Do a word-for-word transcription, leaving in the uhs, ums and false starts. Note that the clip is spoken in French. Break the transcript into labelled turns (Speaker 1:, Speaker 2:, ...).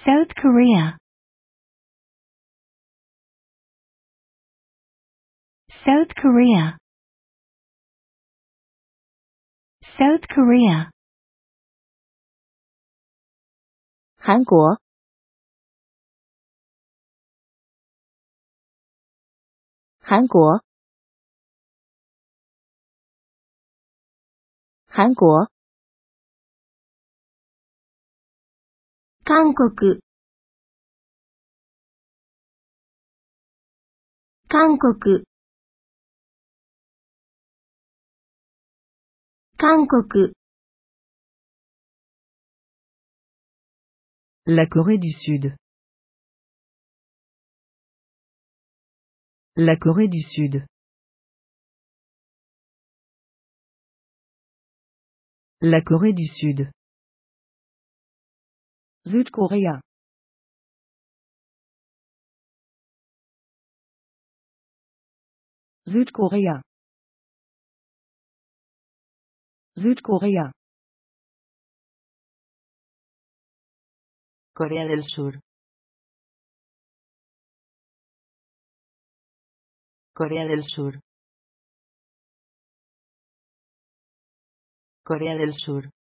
Speaker 1: South Korea. South Korea. South Korea.
Speaker 2: 韩国，韩国，韩国，
Speaker 1: 韓国、韓国、韓国、
Speaker 3: La Corée du Sud. La Corée du Sud. La Corée du Sud. Südkorea. Südkorea. Südkorea. Corea del Sur. Corea del Sur. Corea del Sur.